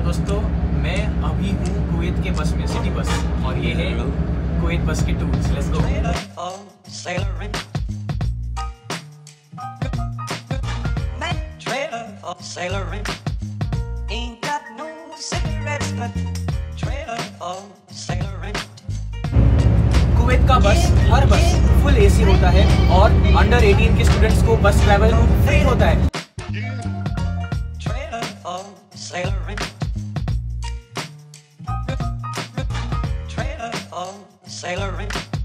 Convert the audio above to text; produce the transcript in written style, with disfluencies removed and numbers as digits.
दोस्तों, मैं अभी हूँ कुवैत के बस में, सिटी बस, और ये है कुवैत बस के टूर्स। Let's go. कुवैत का बस, हर बस फुल एसी होता है और अंडर 18 के स्टूडेंट्स को बस ट्रैवल फ्री होता है। Sailor